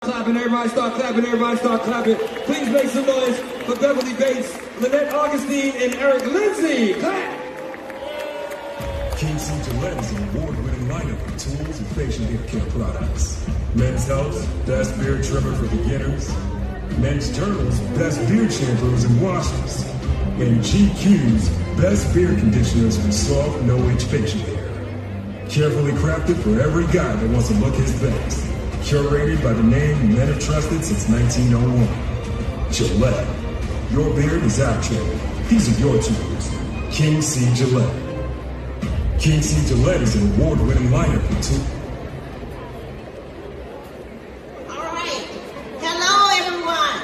Clapping, everybody start clapping, everybody start clapping. Please make some noise for Beverly Bates, Lynette Augustine, and Eric Lindsay. Clap! King C. Gillette is an award-winning lineup of tools and facial hair care products. Men's Health, best beard trimmer for beginners. Men's Journal's best beard shampoos and washes. And GQ's best beard conditioners for soft, no-itch facial hair. Carefully crafted for every guy that wants to look his best. Curated by the name men have trusted since 1901. Gillette. Your beard is our cherry. These are your tools. King C. Gillette. King C. Gillette is an award-winning lineup of tools. All right. Hello, everyone.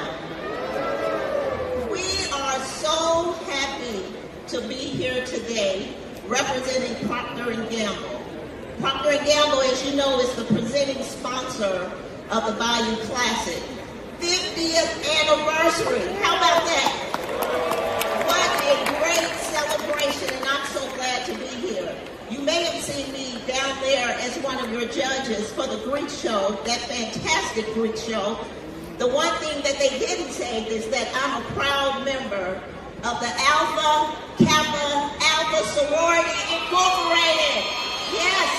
We are so happy to be here today representing Procter & Gamble. Procter & Gamble, as you know, is the presenting sponsor of the Bayou Classic. 50th anniversary. How about that? What a great celebration, and I'm so glad to be here. You may have seen me down there as one of your judges for the Greek show, that fantastic Greek show. The one thing that they didn't say is that I'm a proud member of the Alpha Kappa Alpha Sorority Incorporated. Yes.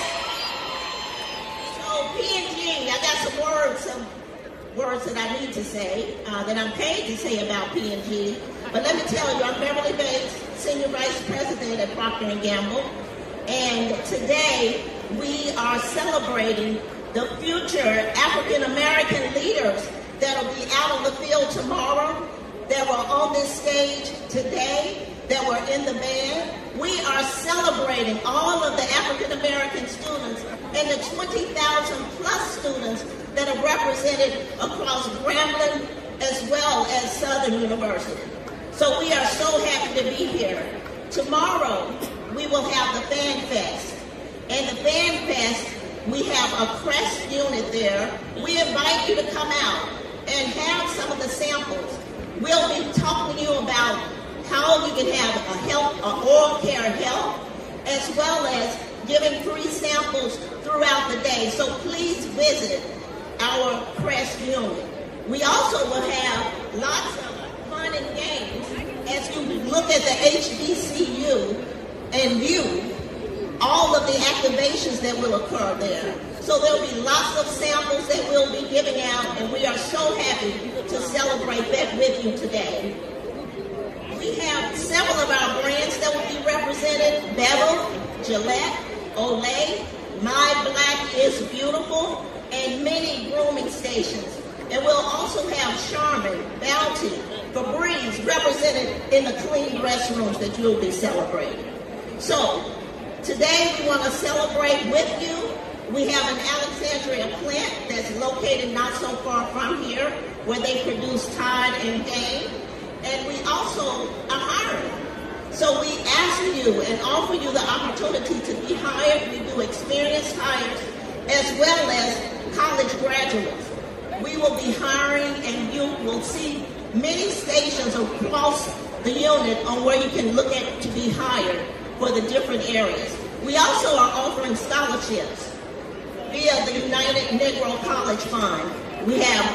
So P&G, I got some words that I need to say, that I'm paid to say about P&G. But let me tell you, I'm Beverly Bates, Senior Vice President at Procter & Gamble. And today, we are celebrating the future African-American leaders that will be out on the field tomorrow, that were on this stage today, that were in the band. We are celebrating all of the African-American students and the 20,000 plus students that are represented across Grambling as well as Southern University. So we are so happy to be here. Tomorrow, we will have the Fan Fest. And the Fan Fest, we have a Crest unit there. We invite you to come out and have some of the samples. We'll be talking to you about how you can have a oral care health, as well as giving free samples throughout the day. So please visit our Crest unit. We also will have lots of fun and games as you look at the HBCU and view all of the activations that will occur there. So there'll be lots of samples that we'll be giving out, and we are so happy to celebrate that with you today. We have several of our brands that will be represented: Bevel, Gillette, Olay, My Black is Beautiful, and many grooming stations. And we'll also have Charmin, Bounty, Febreze represented in the clean restrooms that you'll be celebrating. So today we want to celebrate with you. We have an Alexandria plant that's located not so far from here, where they produce Tide and Gain. And we also are hiring. So we ask you and offer you the opportunity to be hired. We do experienced hires as well as college graduates. We will be hiring, and you will see many stations across the unit on where you can look at to be hired for the different areas. We also are offering scholarships via the United Negro College Fund. We have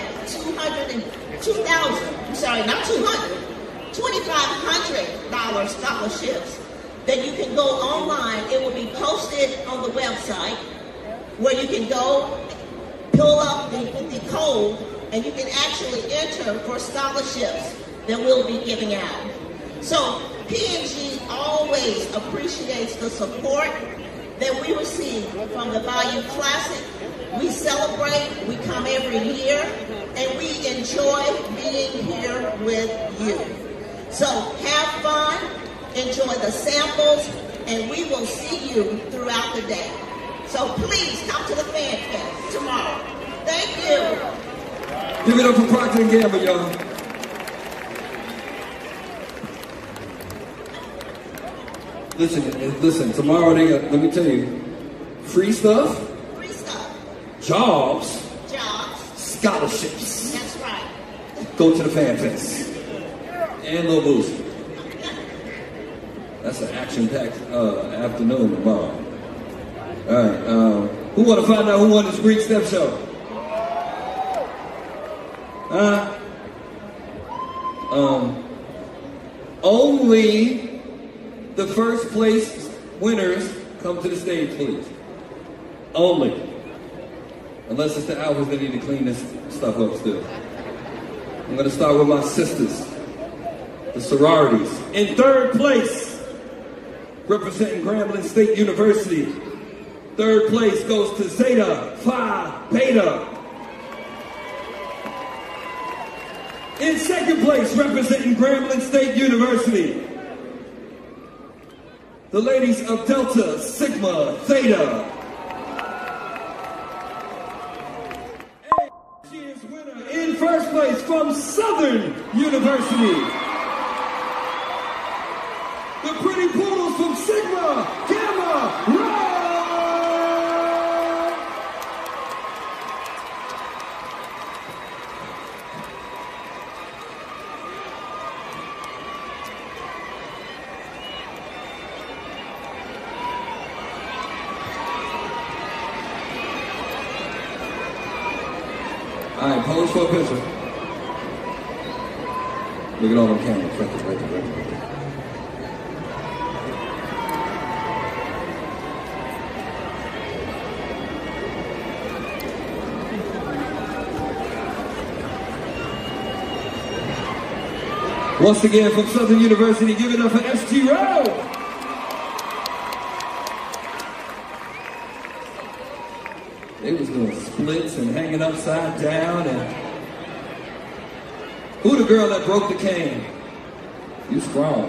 $2,500 scholarships that you can go online. It will be posted on the website where you can go pull up the code, and you can actually enter for scholarships that we'll be giving out. So P&G always appreciates the support that we receive from the Bayou Classic. We celebrate, we come every year, and we enjoy being here with you. So have fun, enjoy the samples, and we will see you throughout the day. So please come to the Fan Fest tomorrow. Thank you. Give it up for Procter & Gamble, y'all. Listen, tomorrow they got, let me tell you, free stuff, jobs, scholarships. That's right. Go to the Fan Fest. And Lil Boosie. That's an action-packed afternoon tomorrow. All right, who want to find out who won this Greek Step Show? Only the first place winners come to the stage, please. Only. Unless it's the alphas that need to clean this stuff up still. I'm gonna start with my sisters, the sororities. In third place, representing Grambling State University. Third place goes to Zeta Phi Beta. In second place, representing Grambling State University, the ladies of Delta Sigma Theta. And she is winner in first place from Southern University, the Pretty Poodles from Sigma Gamma Rho. All right, pose for a picture. Look at all them cameras. Right there. Once again, from Southern University, give it up for SG Rowe. They was doing splits and hanging upside down. And who the girl that broke the cane? You strong.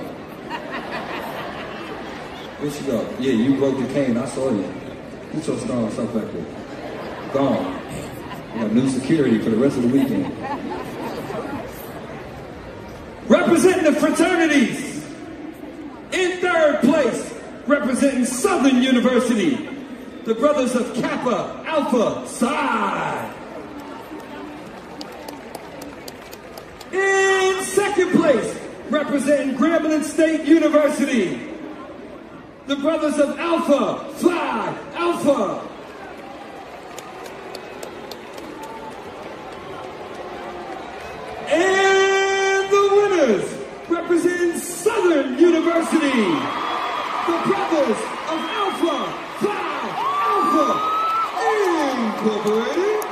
Where'd she go? Yeah, you broke the cane. I saw you. Get your strong stuff back there. Gone. We have new security for the rest of the weekend. Representing the fraternities. In third place, representing Southern University, the brothers of Kappa Alpha Psi. In second place, representing Grambling State University, the brothers of Alpha Phi Alpha. And the winners, representing Southern University, the brothers of Alpha Phi Incorporated.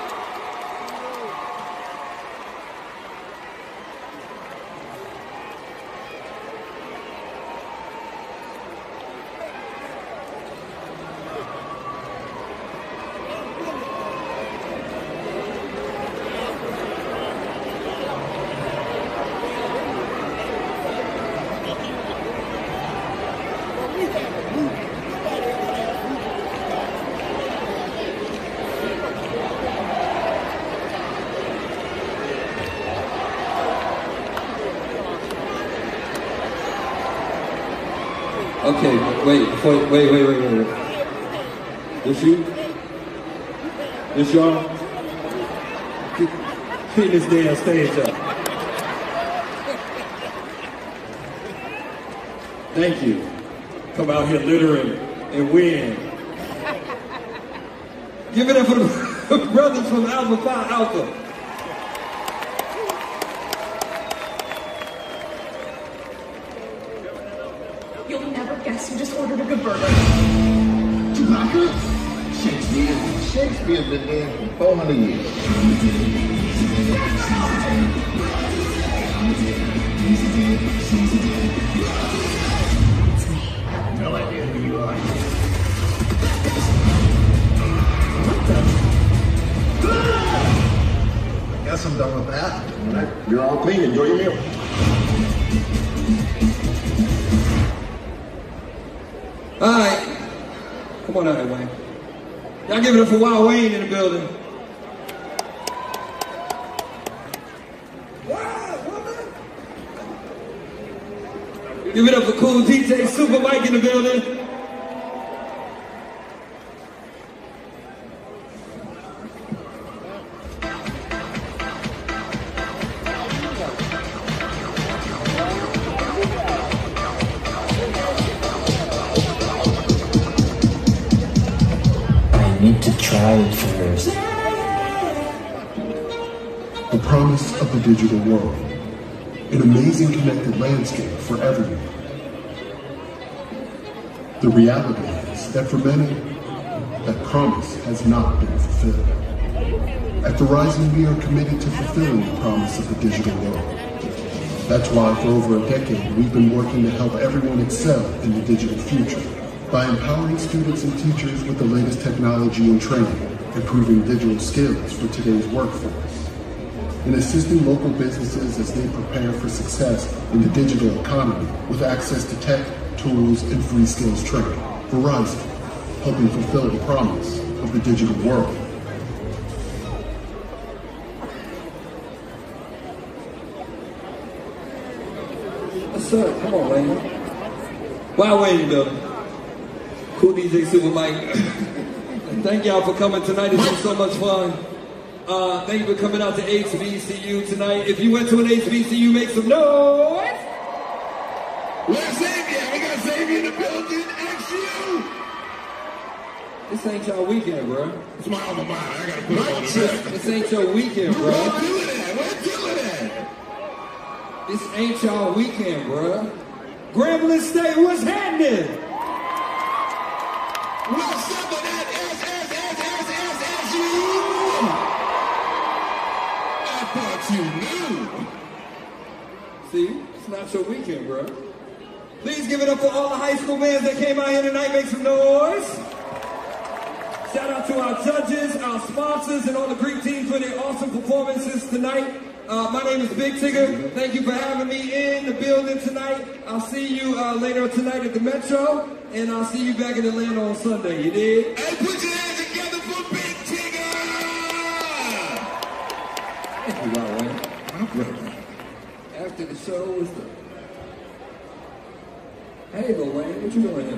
Okay, wait. This you? This y'all? Clean this damn stage up. Thank you. Come out here littering and win. Give it up for the brothers from Alpha Phi Alpha. You'll never guess who just ordered a good burger. Chewbacca? Shakespeare's been dead for 400 years. No idea who you are. I guess I'm done with that. All right, you're all clean. Enjoy your meal. All right, come on out here, Wayne. Y'all give it up for Wild Wayne in the building. Give it up for Cool DJ Super Mike in the building. I need to try it first. The promise of the digital world. An amazing connected landscape for everyone. The reality is that for many, that promise has not been fulfilled. At Verizon, we are committed to fulfilling the promise of the digital world. That's why for over a decade, we've been working to help everyone excel in the digital future by empowering students and teachers with the latest technology and training, improving digital skills for today's workforce, and assisting local businesses as they prepare for success in the digital economy with access to tech, tools, and free skills training. Verizon, helping fulfill the promise of the digital world. Sir, come on, Wayne. Why Wayne, though? Cool DJ Super Mike. Thank y'all for coming tonight. It's been so much fun. Thank you for coming out to HBCU tonight. If you went to an HBCU, make some noise. Where's Xavier? We got Xavier in the building. XU. This ain't y'all weekend, bro. It's my alma mater. I gotta put it on the back. This ain't your weekend, bro. Where's Dylan at? Where's Dylan at? This ain't y'all weekend, bro. Grambling State, what's happening? What's up with that SSSSSSU? I thought you knew. See, it's not your weekend, bro. Please give it up for all the high school bands that came out here tonight. Make some noise. Shout out to our judges, our sponsors, and all the Greek teams for their awesome performances tonight. My name is Big Tigger. Thank you for having me in the building tonight. I'll see you later tonight at the Metro, and I'll see you back in Atlanta on Sunday. You dig? Hey, put your hands together for Big Tigger! Thank you, Wayne. My brother. After the show was the... Hey, Lil Wayne, what you doing here?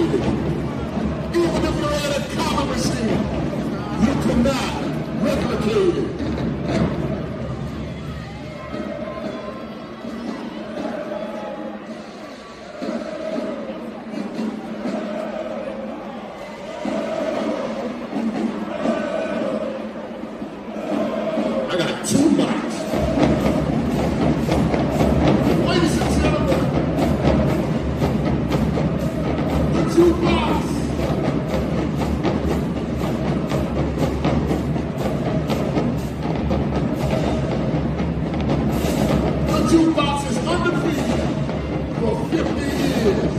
replicated. Even if you're in a copy machine, you cannot replicate it. I got 2 mics. Ladies and gentlemen, the jukebox. The jukebox is undefeated for 50 years.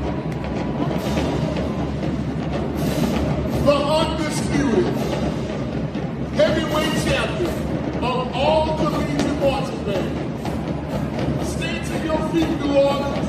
The undisputed heavyweight champion of all collegiate marching bands. Stand to your feet, New Orleans.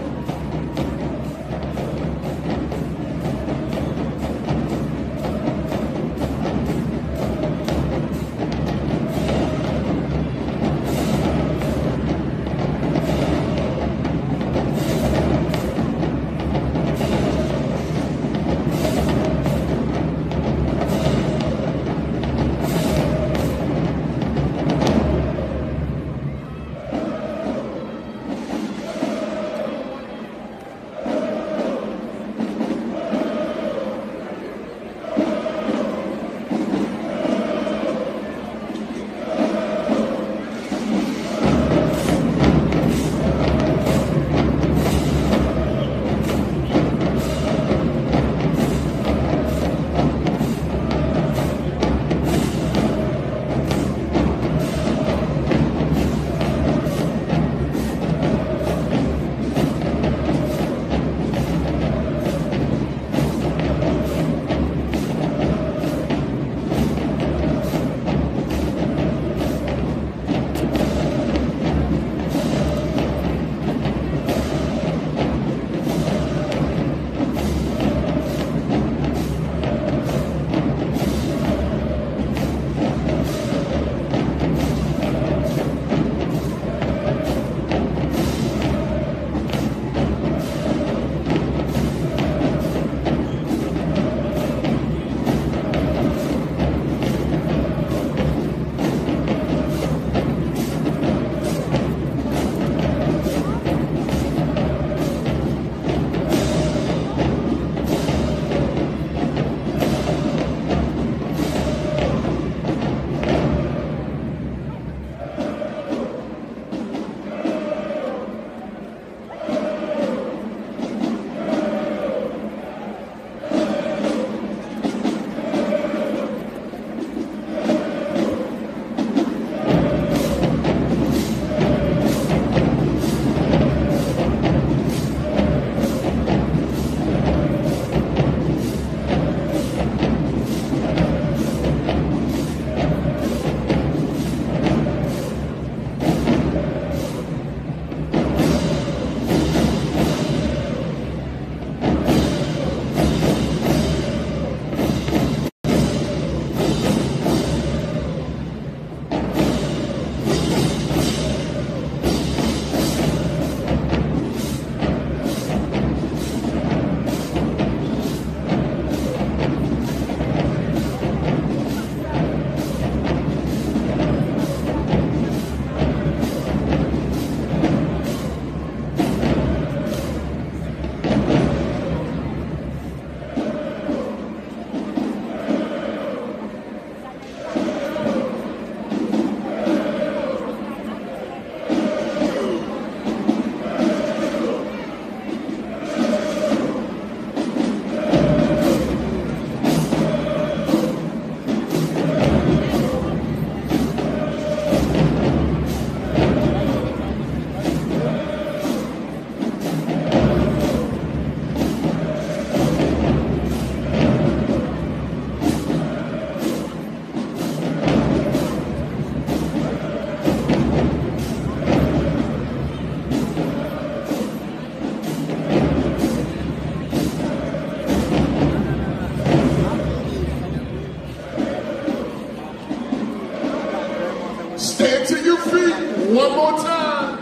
Stand to your feet one more time.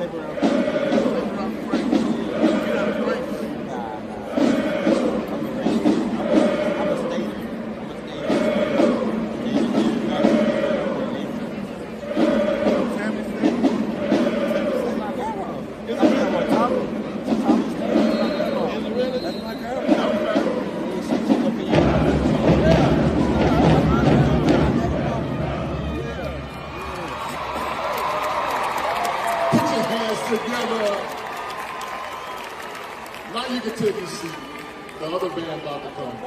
Together. Now you can take your seat. The other band about to come.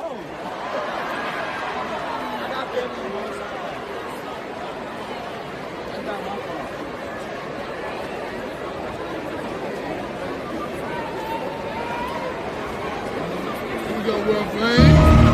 Here we go, Will Fame.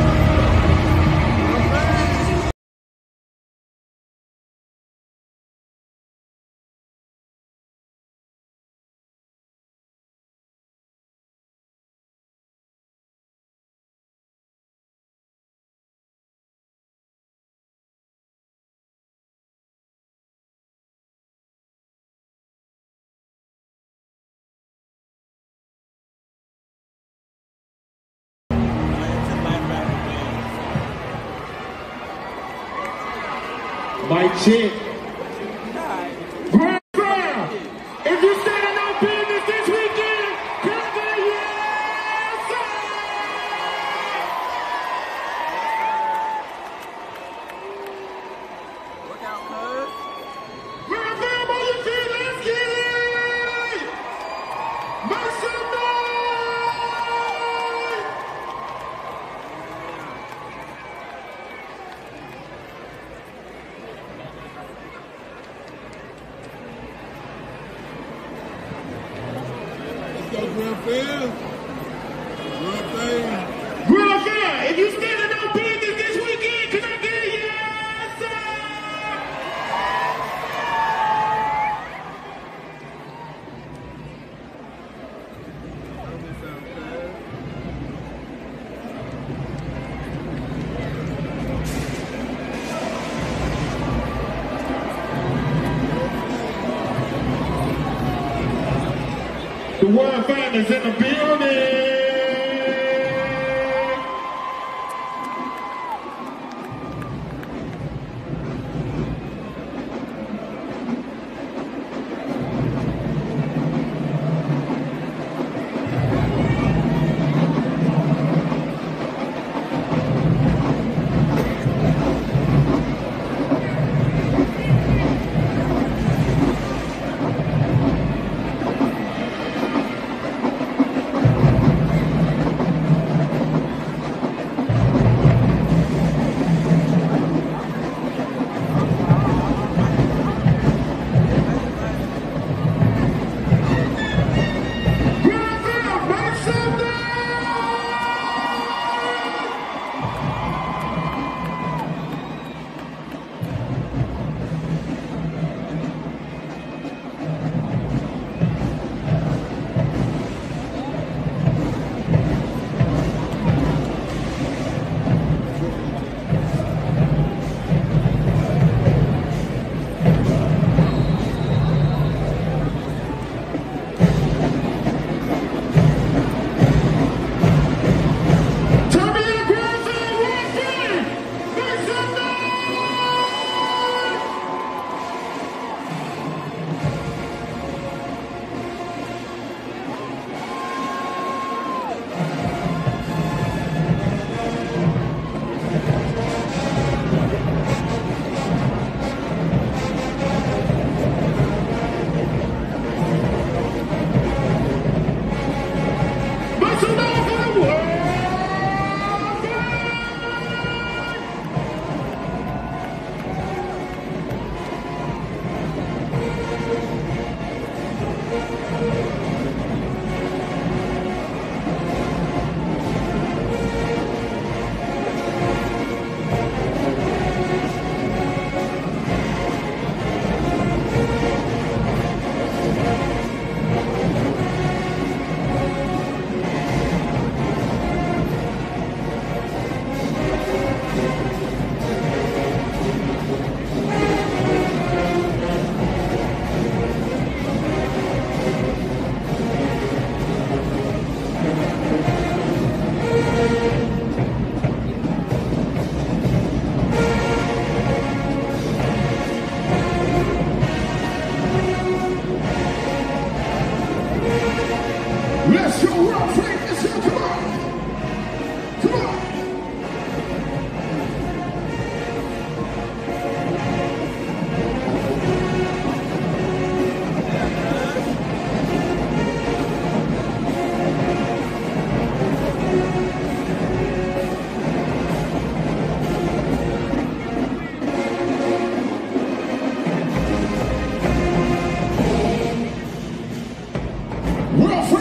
Mic check. Grand Crown, if you standing on business this weekend, can I get a yes, sir? Look out, cuz. Grand Crown, on your feet, let's get it! Make some noise! Grand Fam. Grand Fam. Grand Crown, if you standing on business this weekend, can I get a yes, sir? The World Finals in the building.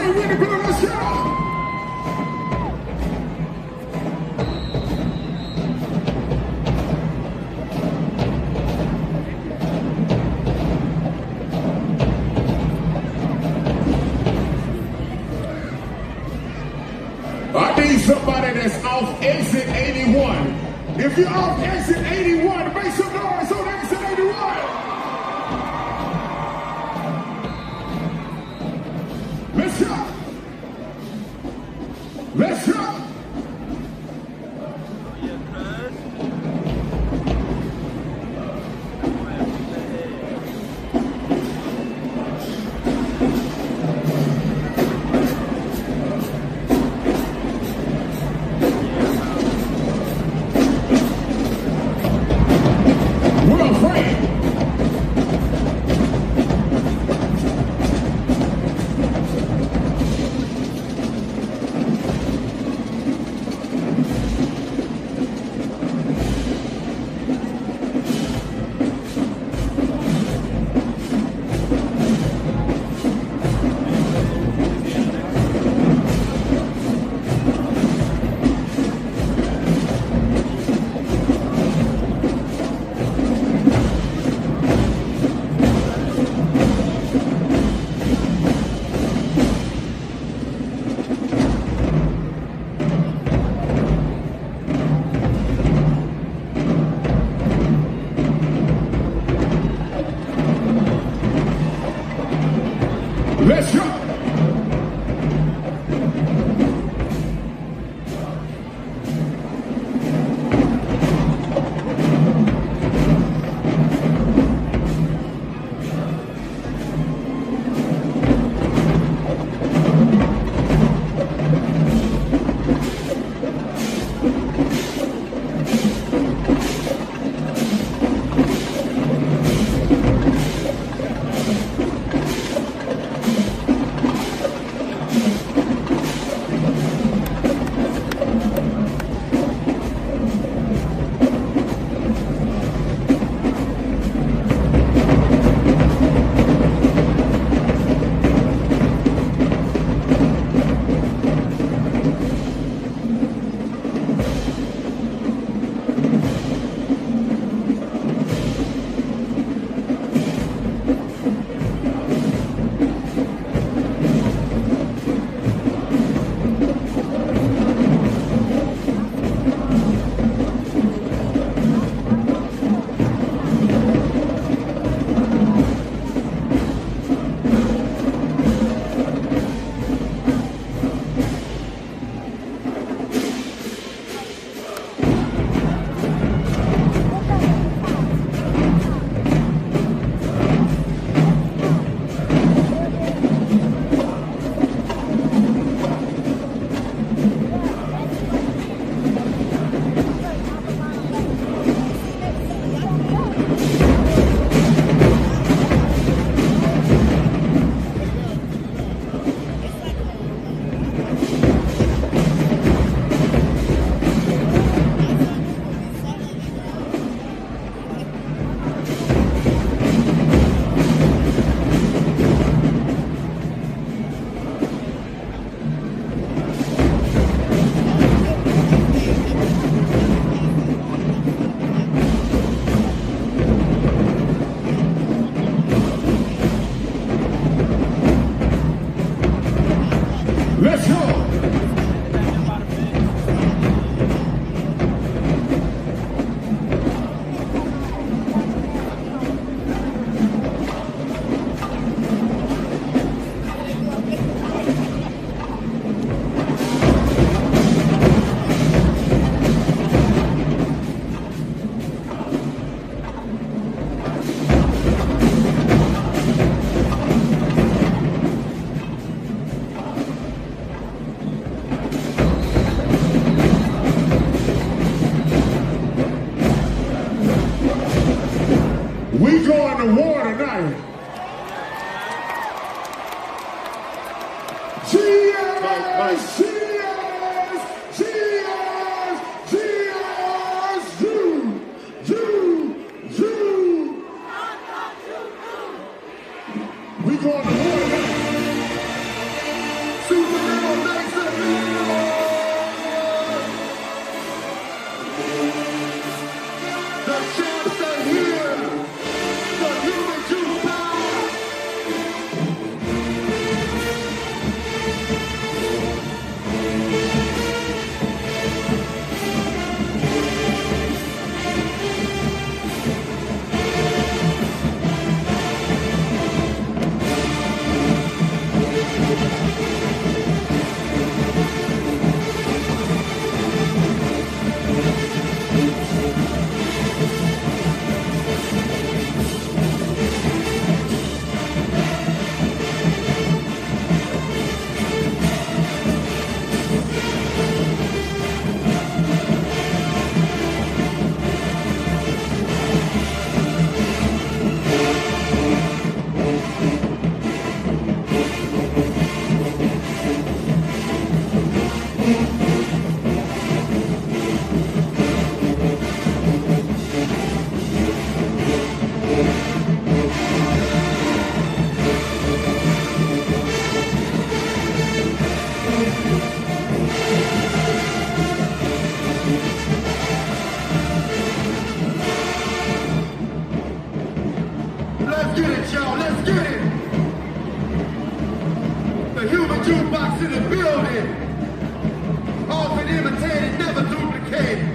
Everybody with the girl, let's go! I need somebody that's off exit 81. If you're off exit 81, make some noise on exit 81. Let's go. Let's go. Let's go! Let's go! We going to war tonight. Cheers! Cheers! Cheers! Cheers! You! We going to war tonight. The human jukebox in the building. Often imitated, never duplicated.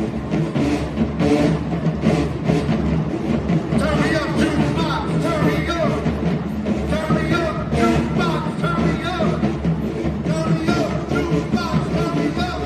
Turn me up, jukebox, turn me up. Turn me up, jukebox, turn me up. Turn me up, jukebox, turn me up.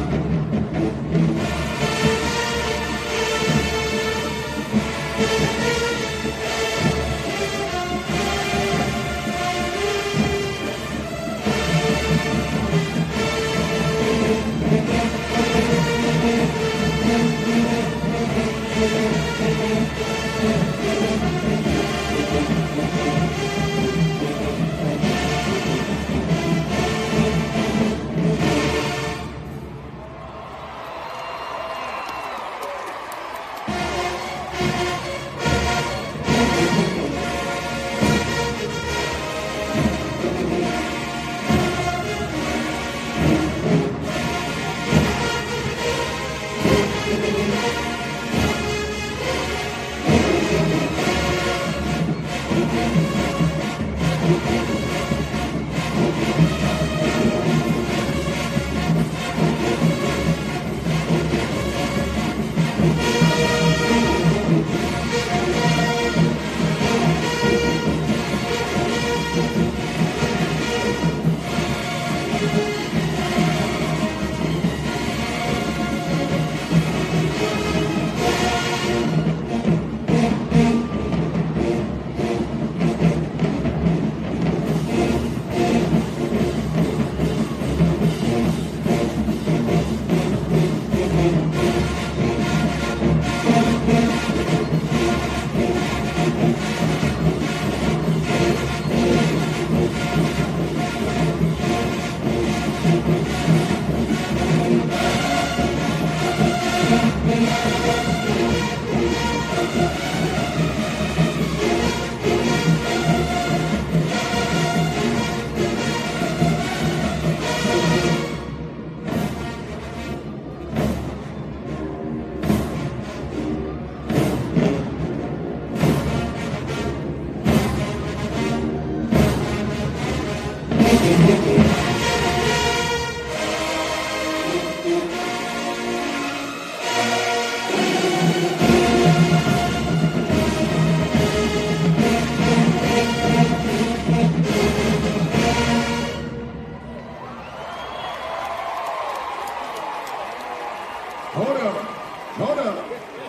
Hold up.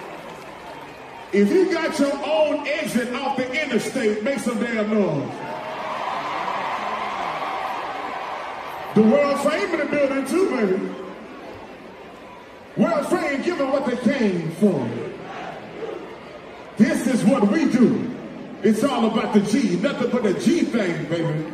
If you got your own exit off the interstate, make some damn noise. The world's fame in the building too, baby. World's fame giving what they came for. This is what we do. It's all about the G, nothing but the G thing, baby.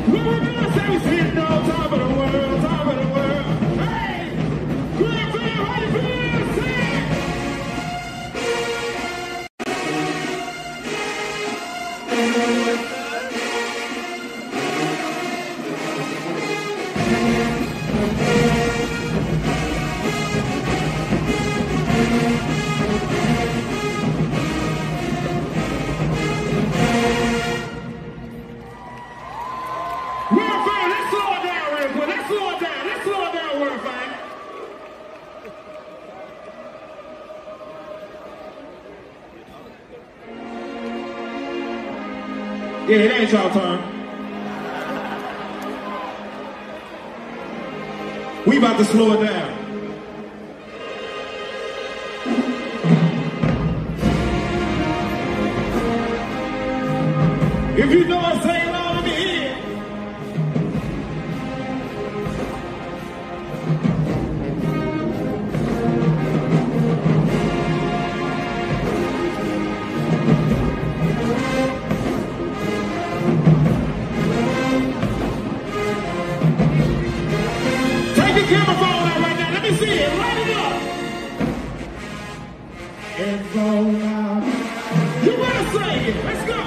What we gonna say? We sitting on top of the world, top of the world. Hey, Grand Fam, how you feel? Say it. World Fam, let's slow it down real quick. Let's slow it down. Let's slow it down, World Fam. Yeah, it ain't y'all turn. We about to slow it down. If you know I'm saying all, let me hear it. Take the camera phone out right now. Let me see it. Light it up. And roll out. You better say it. Let's go.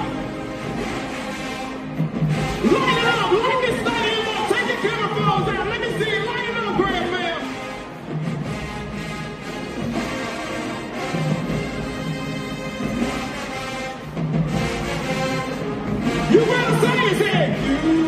Light it up. Light this stadium up. Take the camera phones out. Let me see it. Light it up, Grand Fam. You better say it. Say it.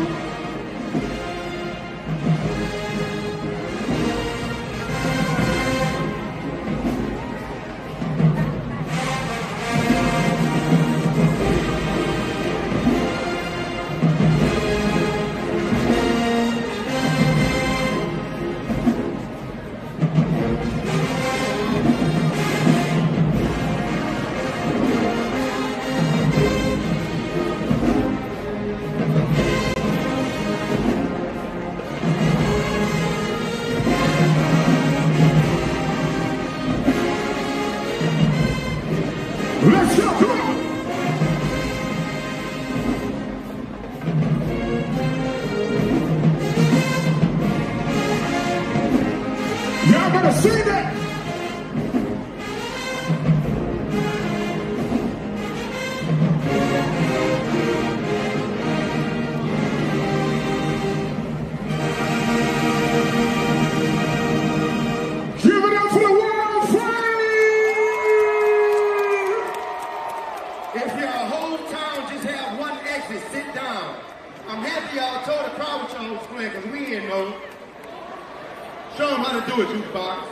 Let's go. Come on. Y'all better see that. Give it up for the world fame. If your whole town just have one exit, sit down. I'm happy y'all told the crowd what y'all was playing, because we didn't know. Show them how to do it, Jukebox.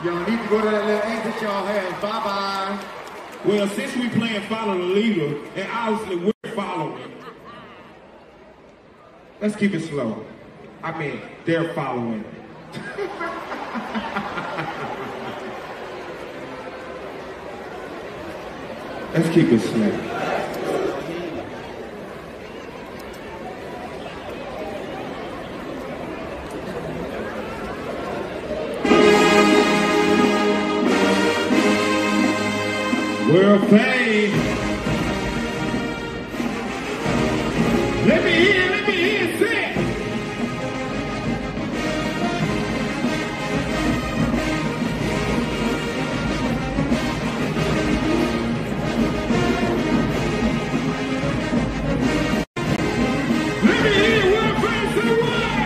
Y'all need to go to that little exit y'all have. Bye-bye. Well, since we playing follow the leader, and obviously we're following, let's keep it slow. I mean, they're following. Let's keep it slow. World fame. Let me hear sing. Let me hear world fame say what?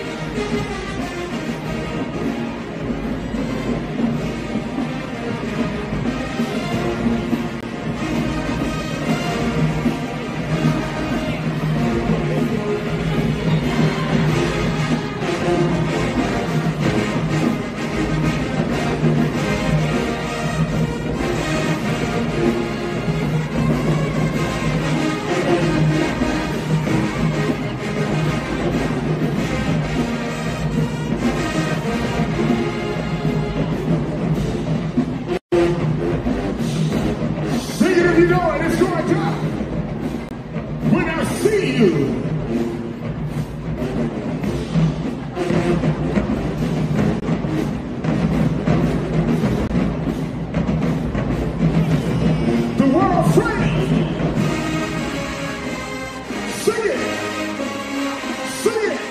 Sing it if you know it, it's your time. When I see you. The world frame. Sing it. Sing it.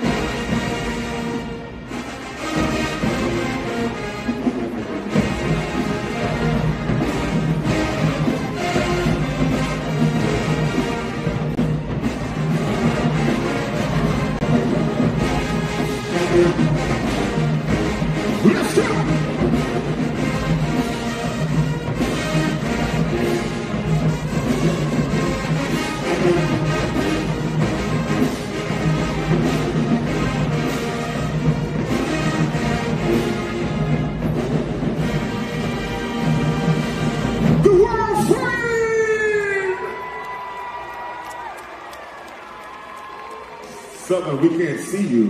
Let's go. The world frame. Something we can't see you.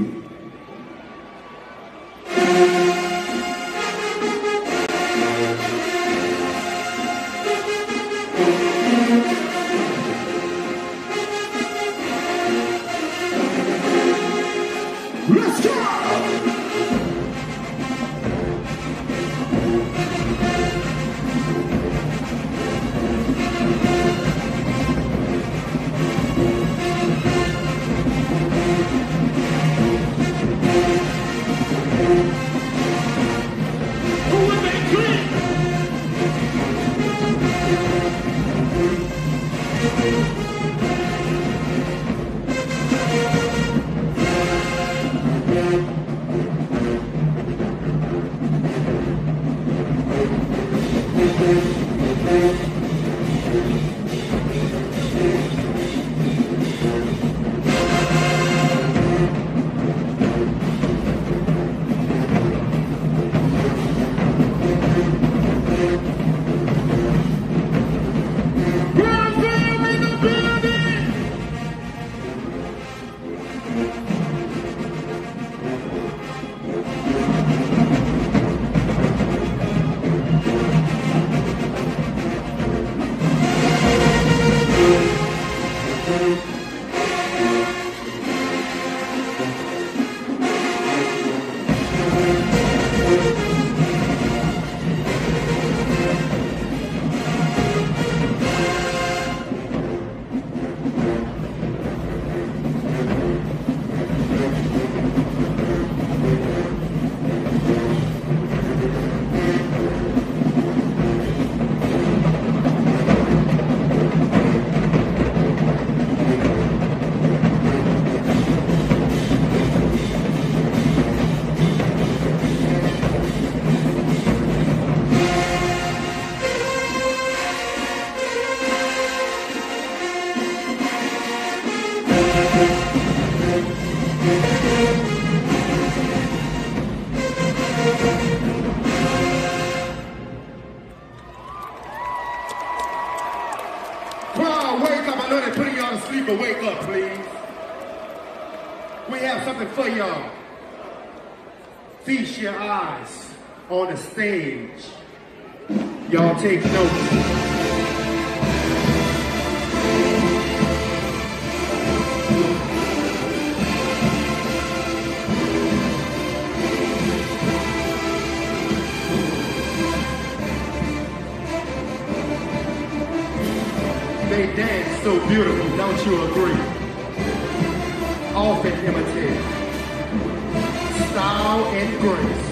Let's go! Who would they click? you can wake up, please. We have something for y'all. Feast your eyes on the stage. Y'all take notes. They dance so beautiful, don't you agree? Often imitated. Style and grace.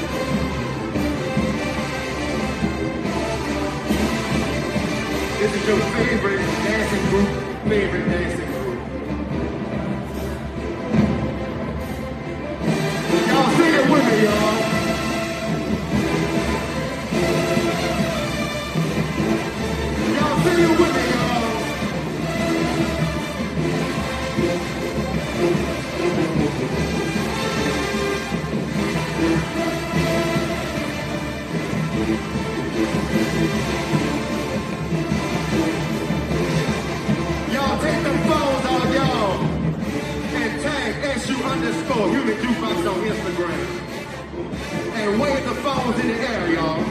This is your favorite dancing group, Y'all sing it with me, y'all. Y'all sing it with me, y'all. Y'all take them phones out, y'all, and tag SU_Human Jukebox on Instagram. And wave the phones in the air, y'all.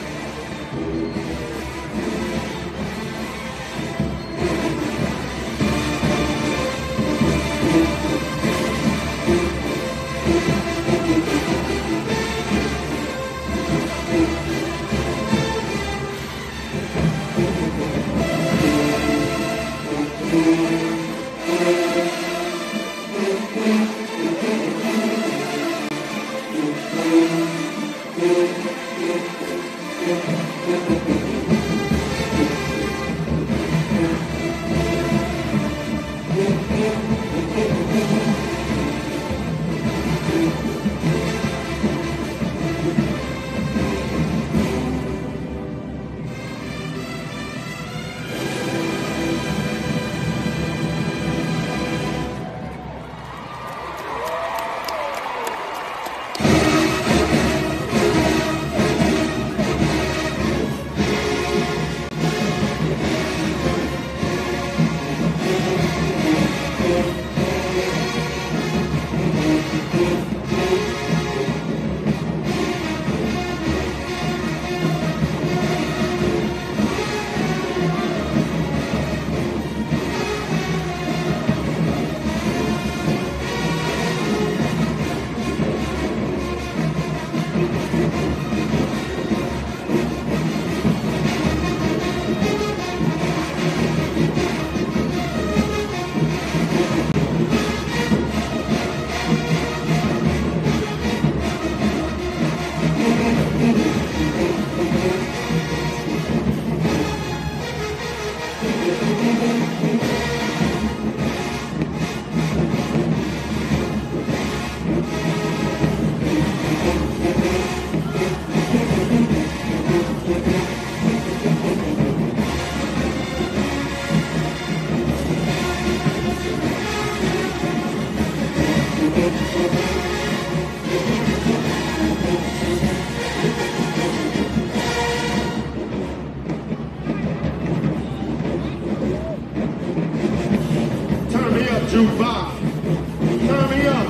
Jukebox, turn me up.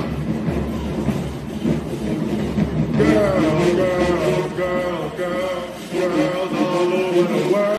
Girls all over the world.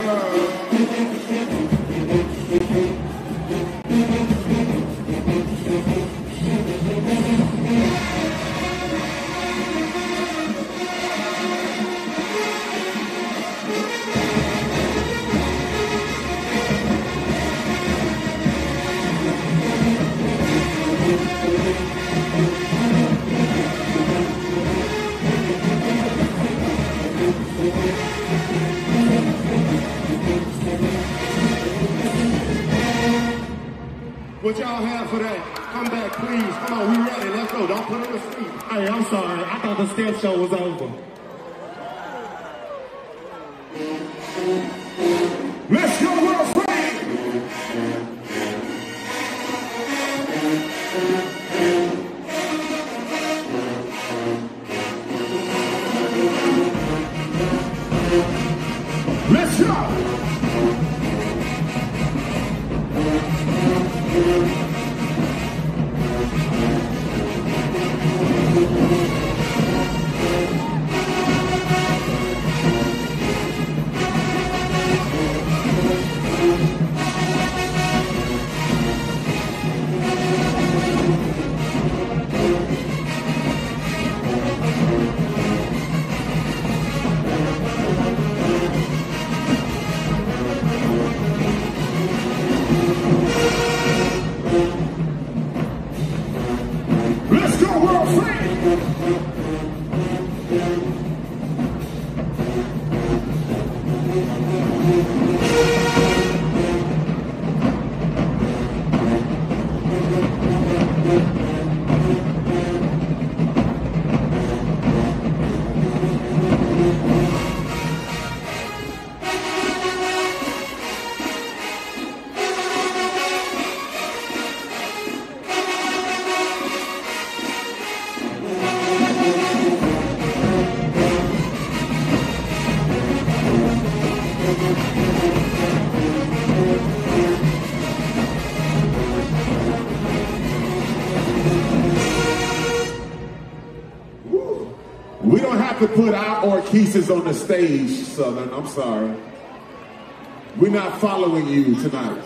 What y'all have for that? Come back, please. Come on, we ready. Let's go. Don't put it to sleep. Hey, I'm sorry. I thought the step show was over. Let's go, Will Frank! Let's go! We don't have to put our Orchesis on the stage, Southern. I'm sorry. We're not following you tonight.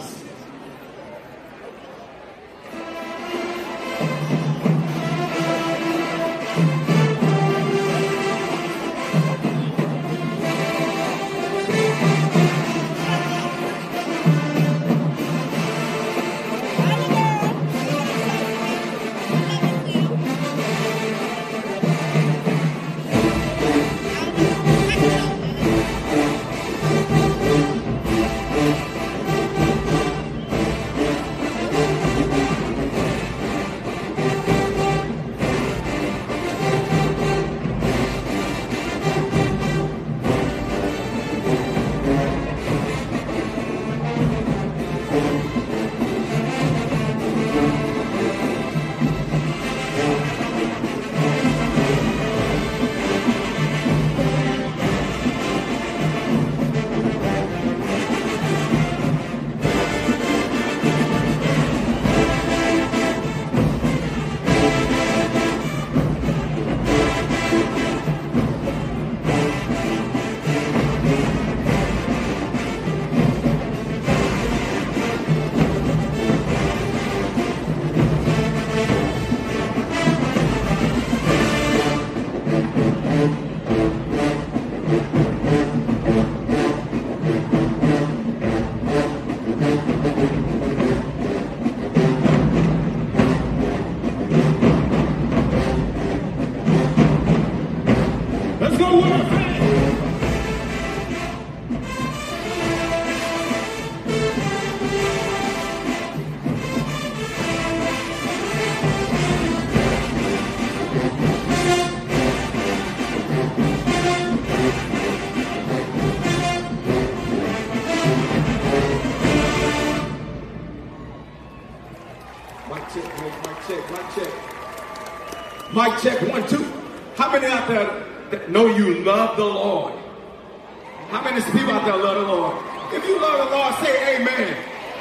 Mic check, 1, 2. How many out there that know you love the Lord? How many people out there love the Lord? If you love the Lord, say amen.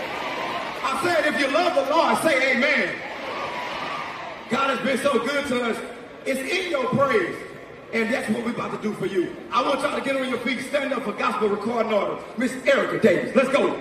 I said if you love the Lord, say amen. God has been so good to us. It's in your praise. And that's what we're about to do for you. I want y'all to get on your feet, stand up for gospel recording order. Miss Erica Davis, let's go.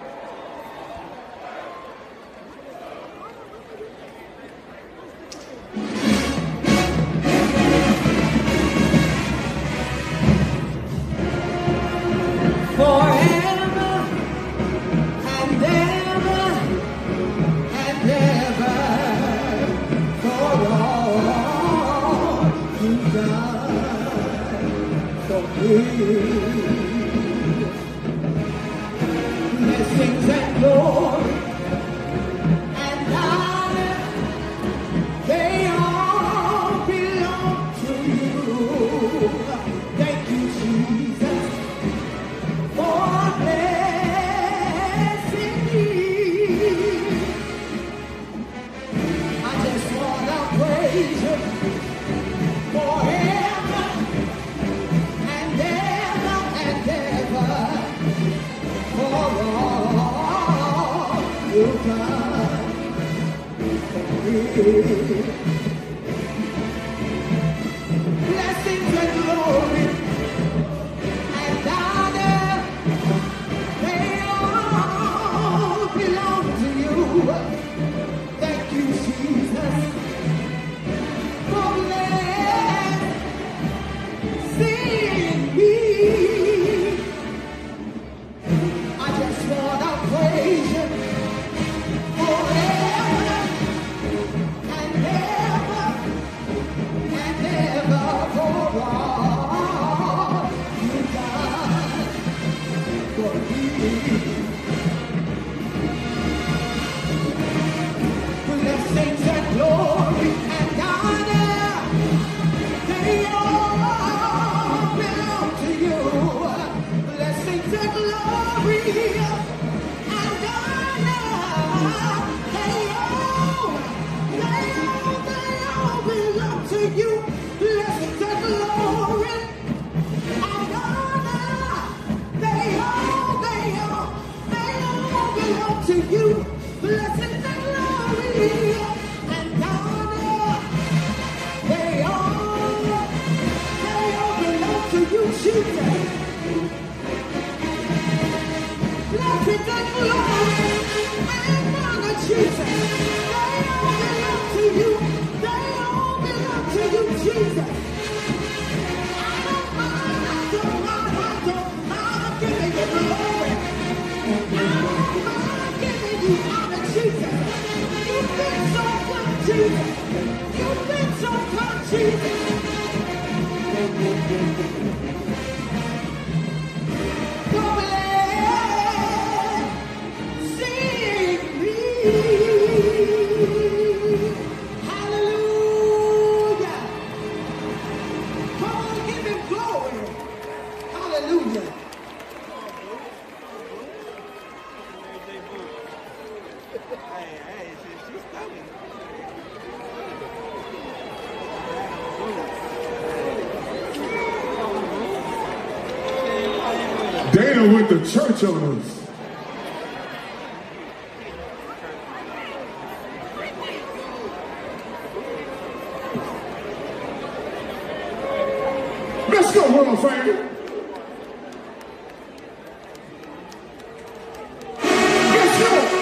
Blessings and glory and honor, they all belong to you. Thank you, Jesus, for blessing me. I just want to praise you forever and ever and ever. For all you've done for me. Blessings and glory and honor, they all belong to you. Thank you, Jesus, for blessing me. Praise you forever and ever. Hallelujah. Come on, give him glory. Hallelujah. Dana with the church on us. Let's go, world family. Let's go.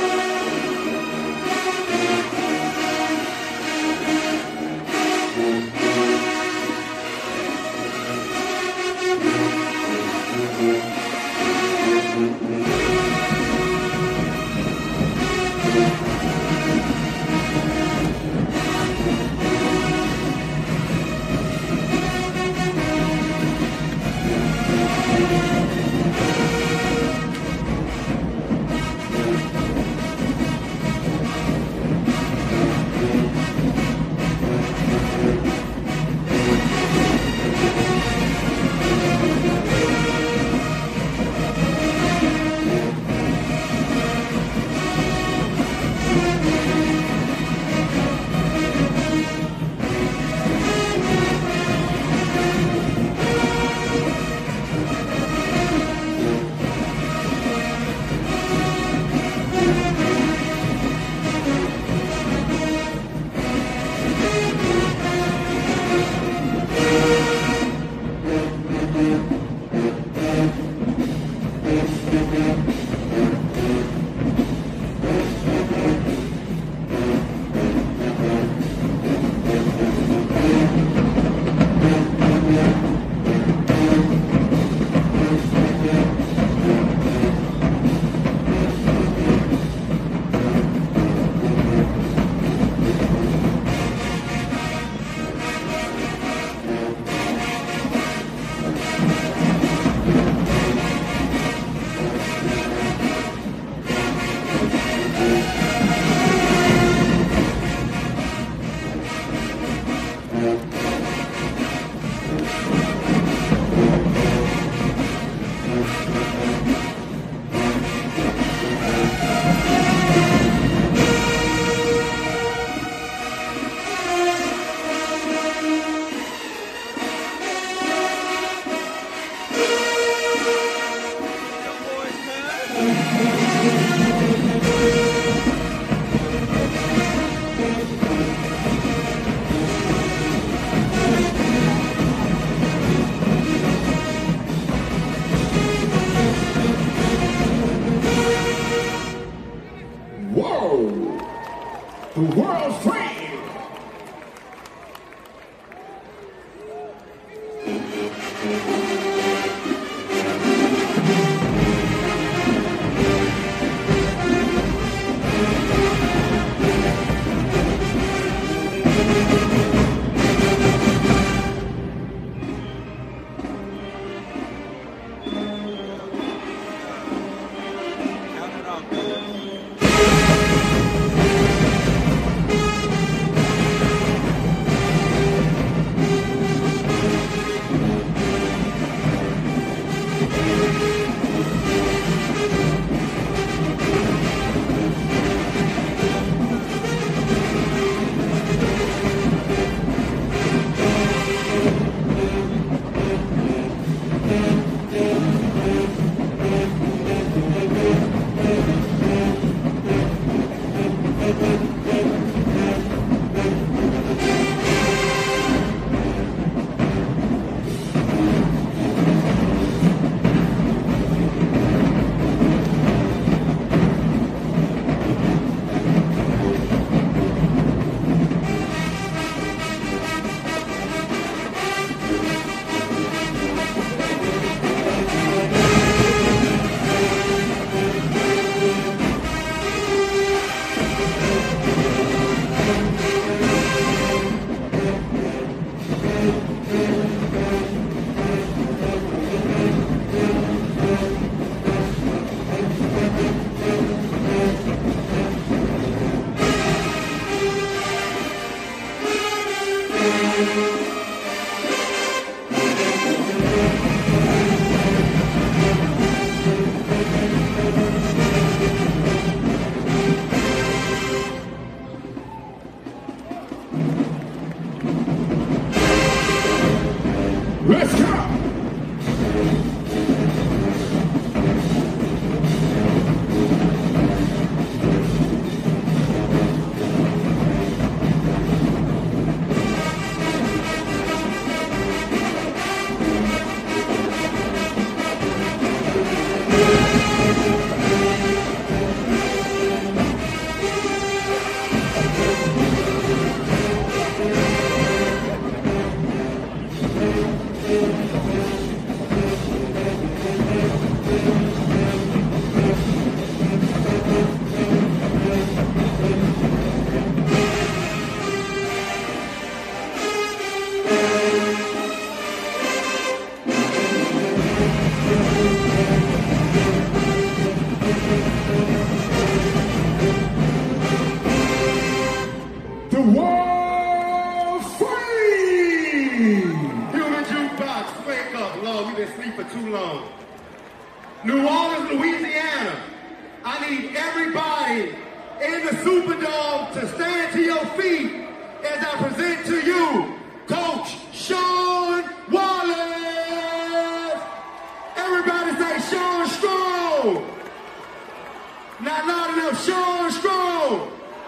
Let's go! The world free! Human jukebox, wake up, Lord. We've been asleep for too long. New Orleans, Louisiana. I need everybody in the Superdome to stand to your feet as I present to you Coach Sean Wallace. Everybody say Sean Strong. Not loud enough, Sean Strong.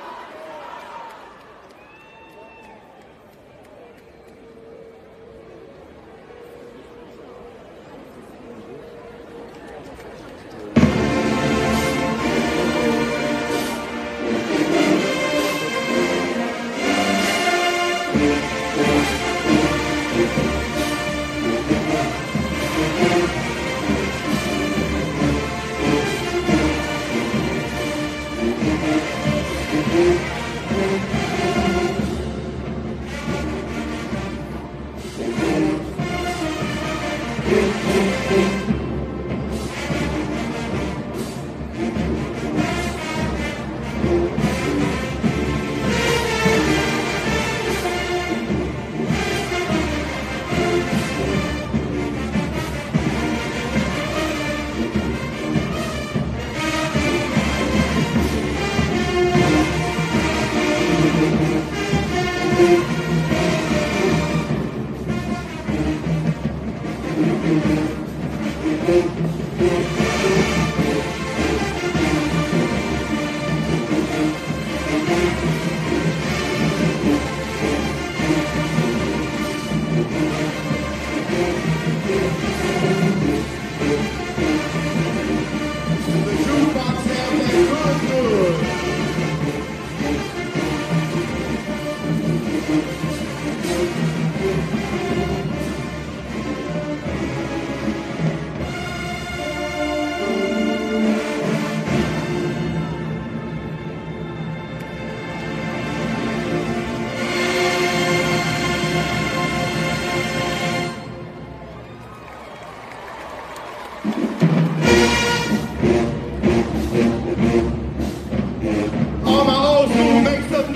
All my old school make some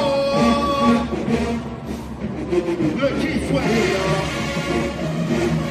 noise. Look, keep sweating, y'all.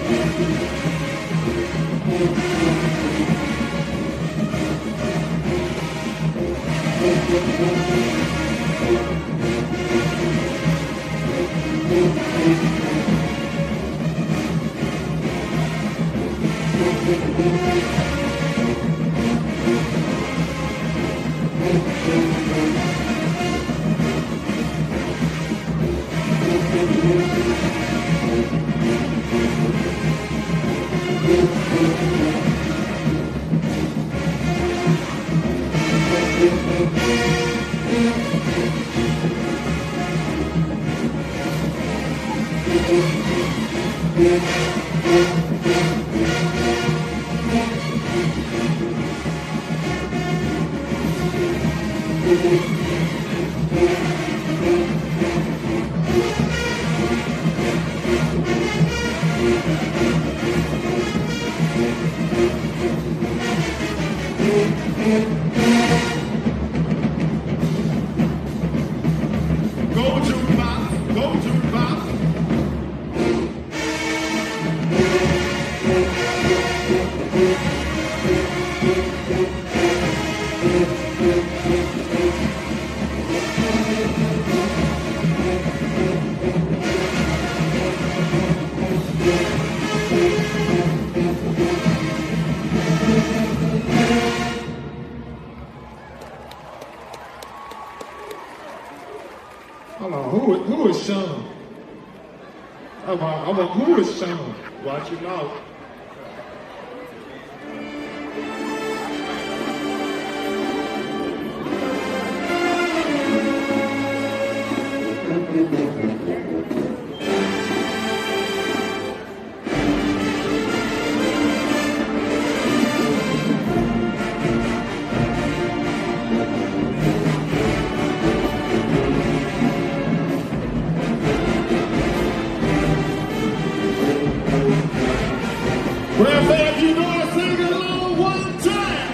Go jukebox, go jukebox. Sean. Who is Sean? Watch your mouth. Well, if you know to sing along one time.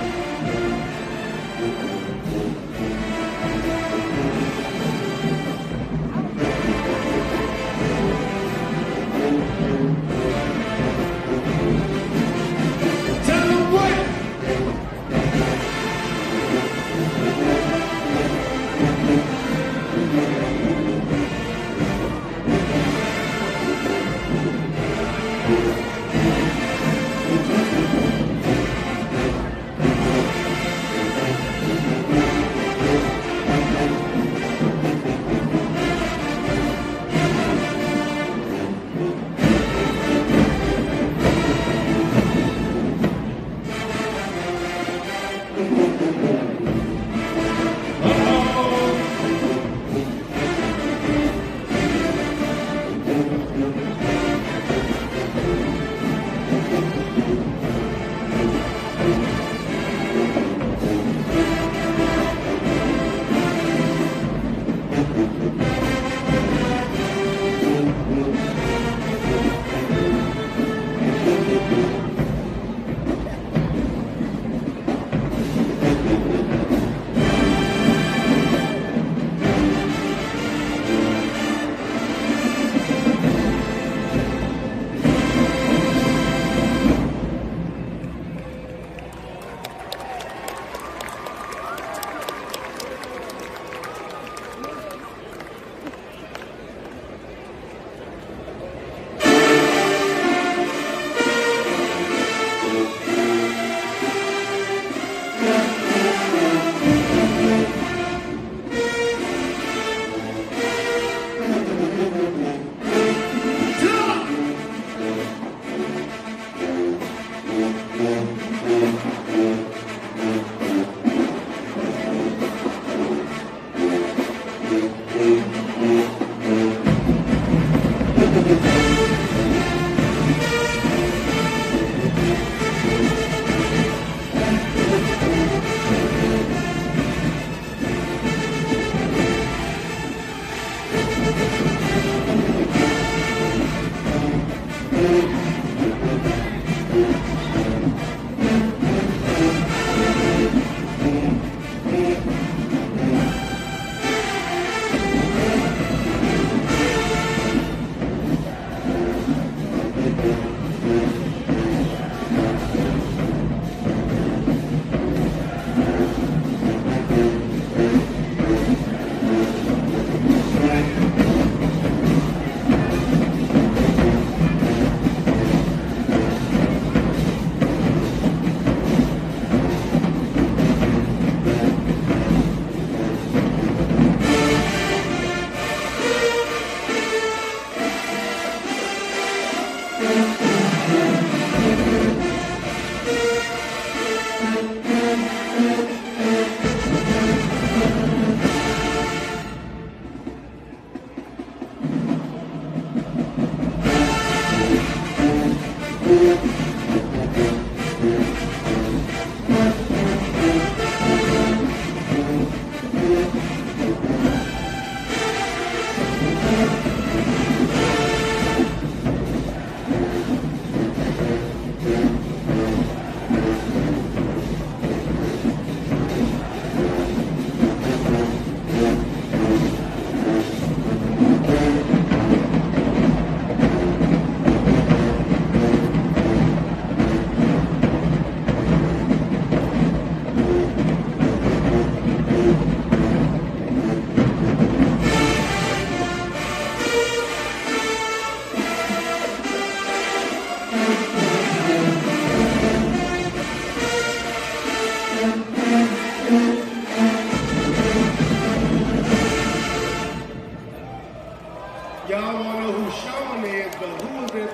Tell them what.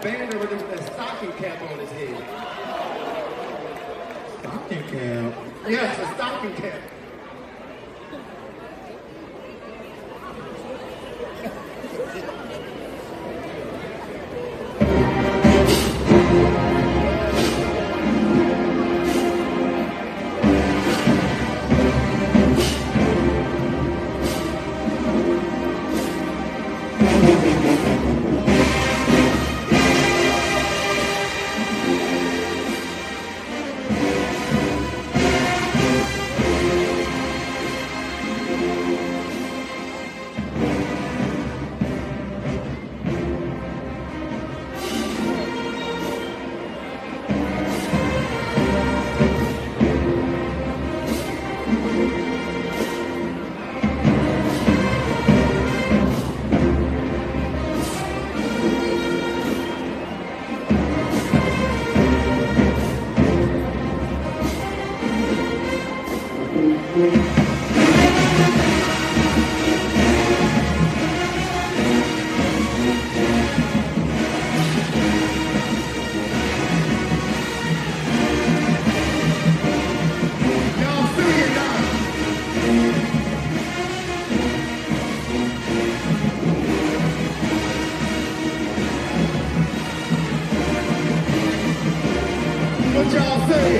band over there with a stocking cap on his head. Stocking cap? Yes, a stocking cap. What y'all say?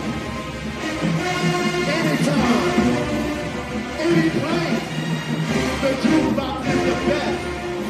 Anytime, any place, the jukebox is the best.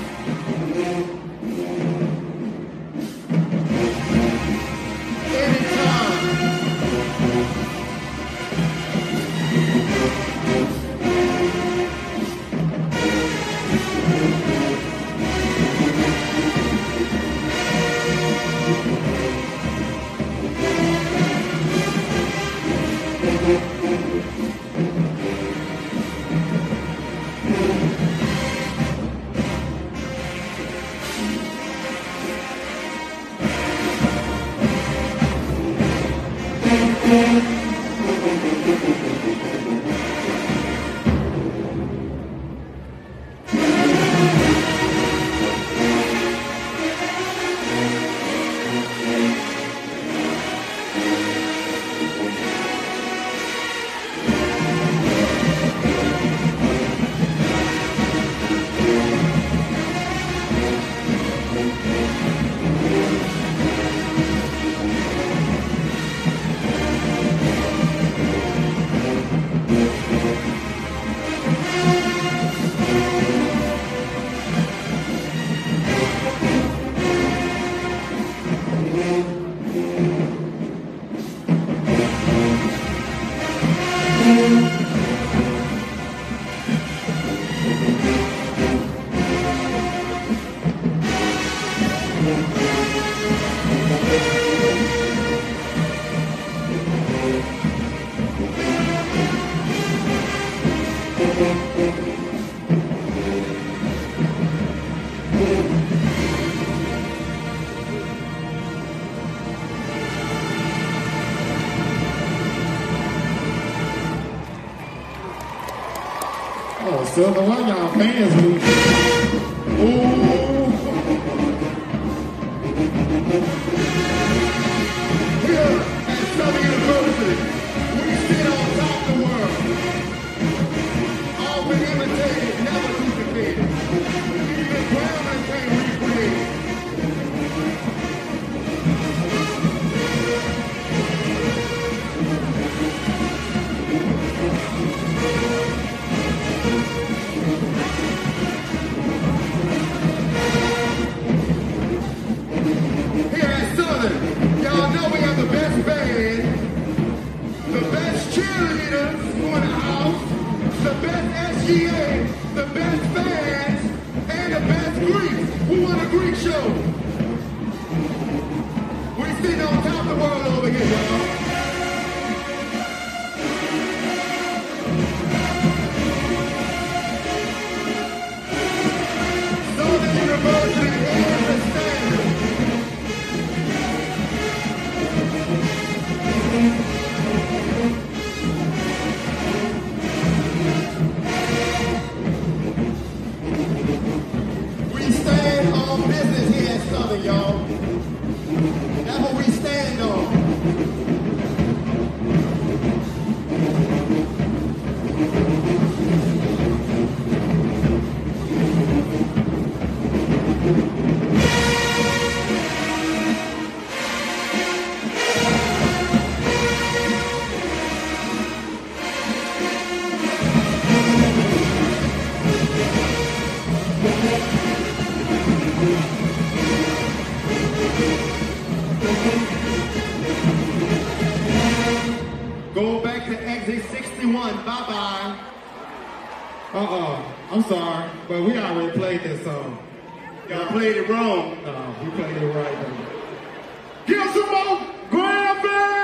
Oh, so the one y'all fans move. Ooh. Here at Southern University, we sit on top of the world. All been imitated, never duplicated. Even Grambling can't recreate. Here at Southern, y'all know we have the best band, the best cheerleaders who in the house, the best SGA, the best fans, and the best Greeks who won a Greek show. We sitting on top of the world over here, y'all. Southern University is the standard. We stand won. Bye-bye. I'm sorry, but we already played this song. Y'all played it wrong. No, we played it right. Give some more Granville!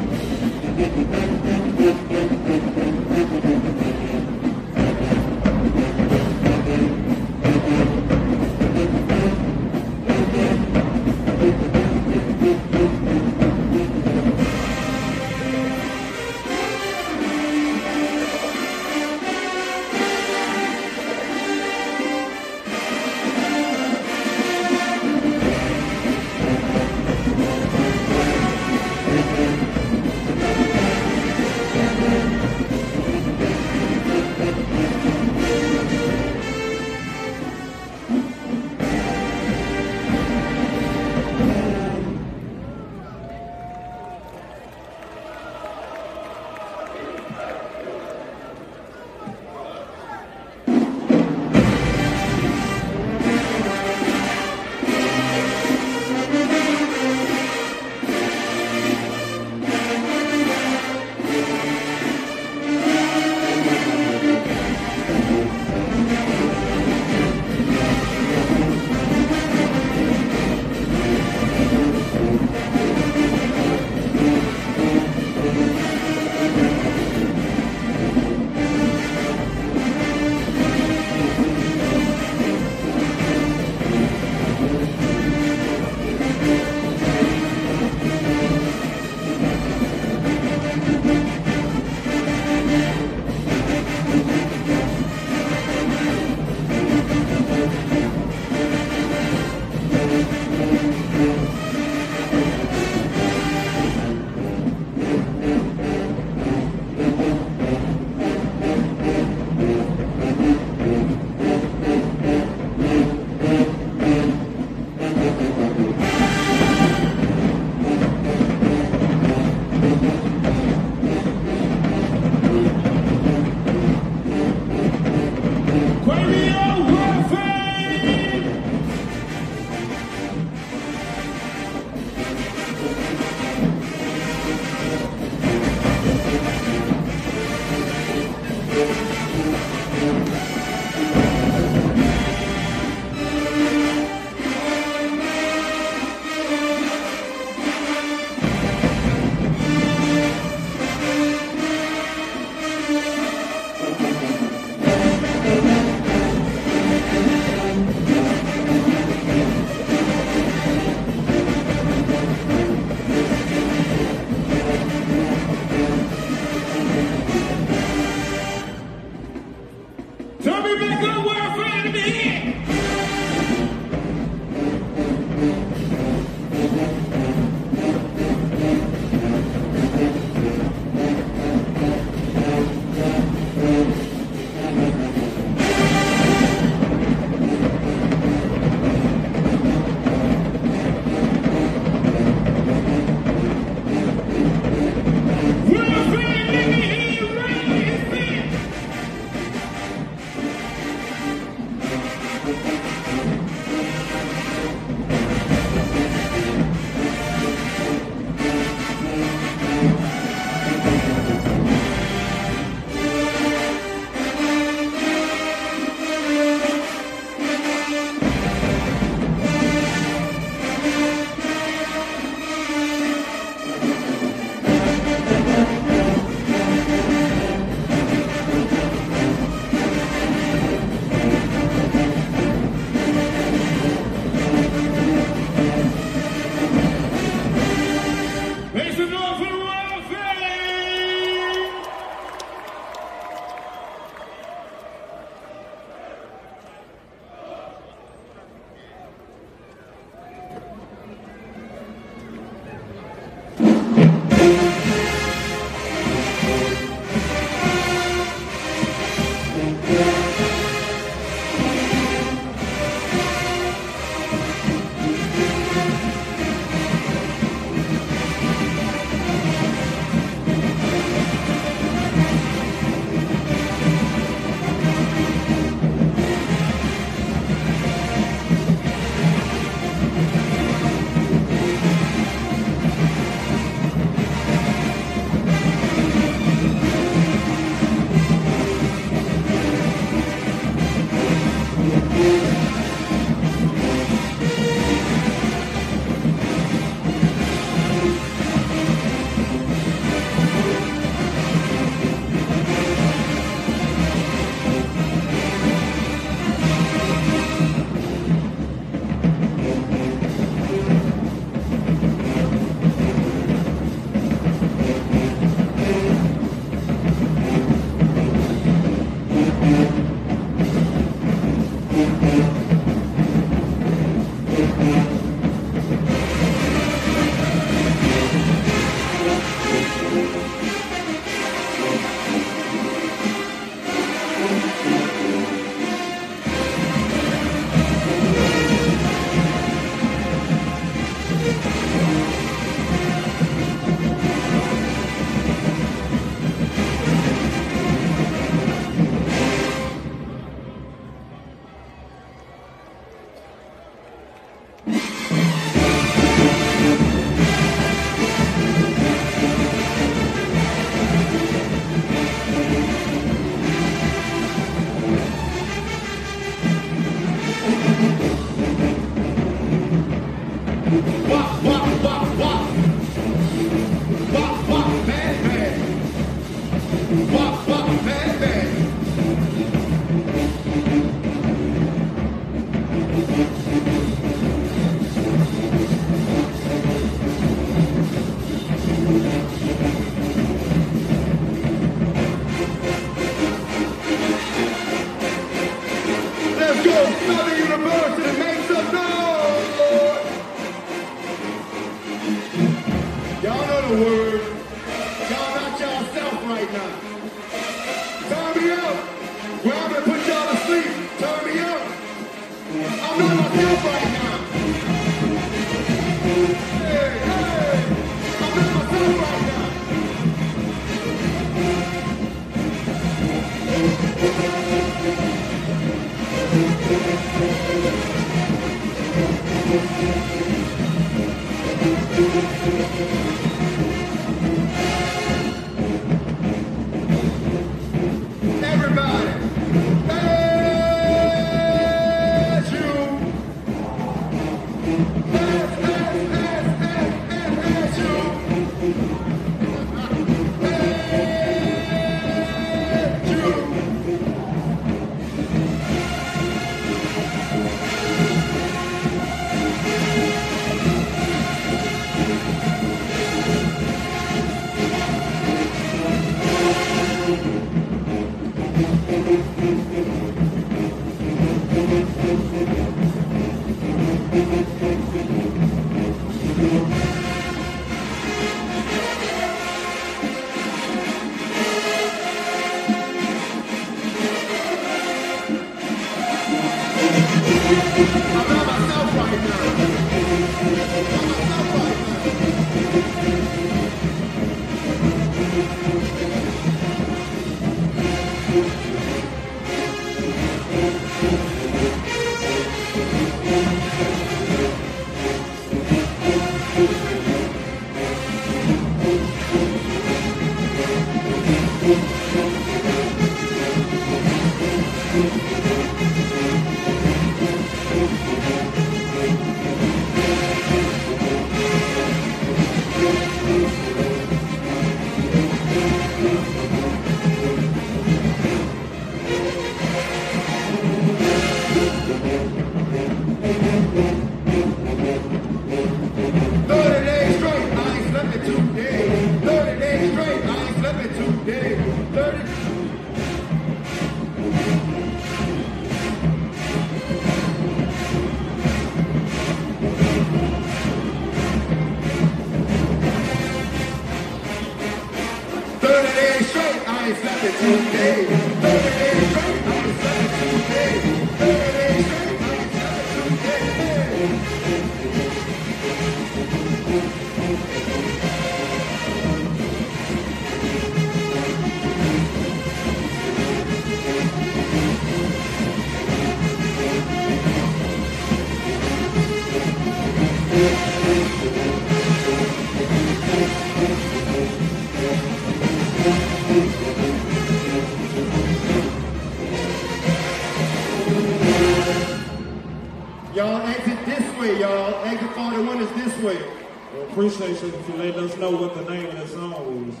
Y'all exit this way, y'all. Exit 41 is this way. Well, appreciate you for letting us know what the name of that song was.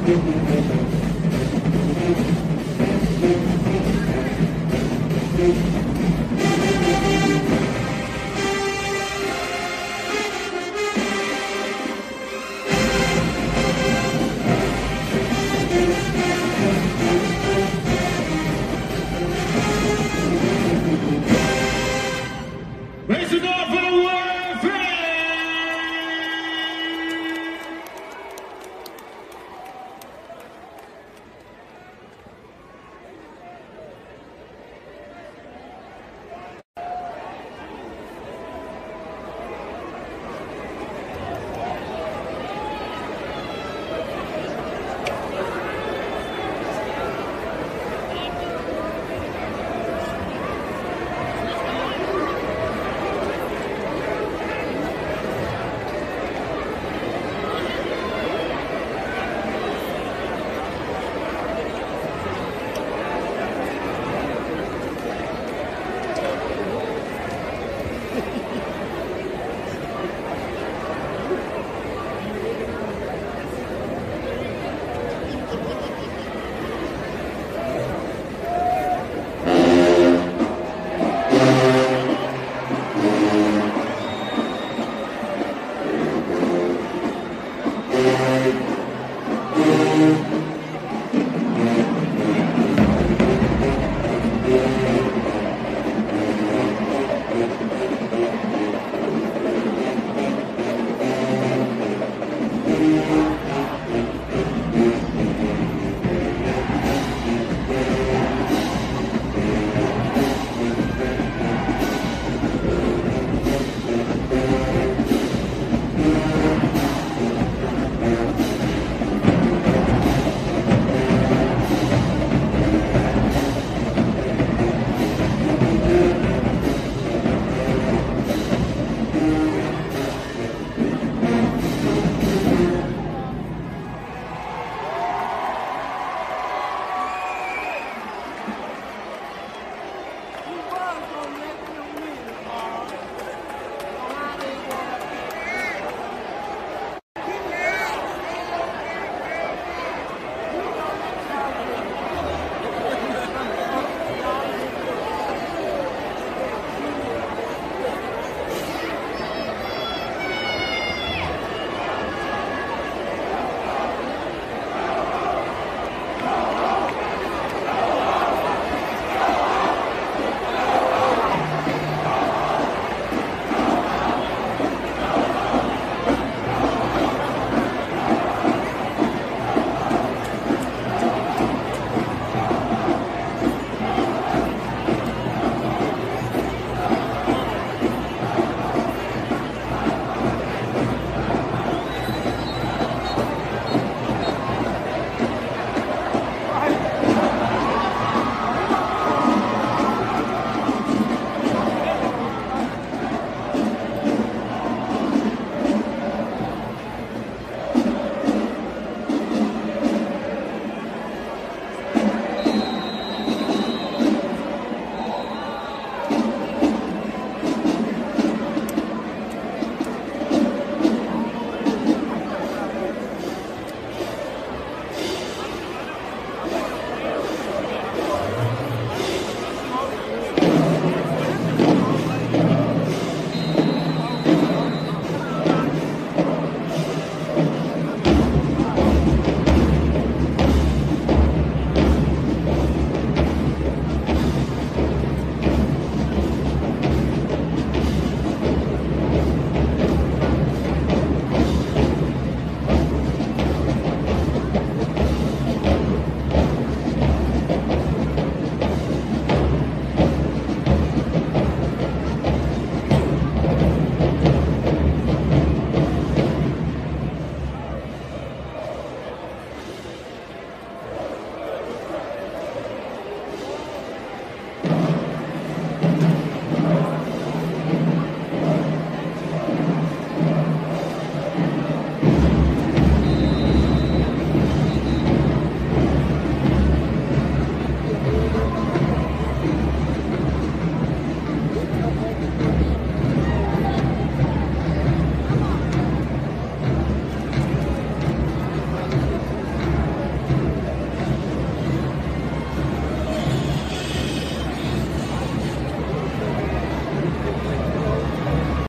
Make some noise for the world famous.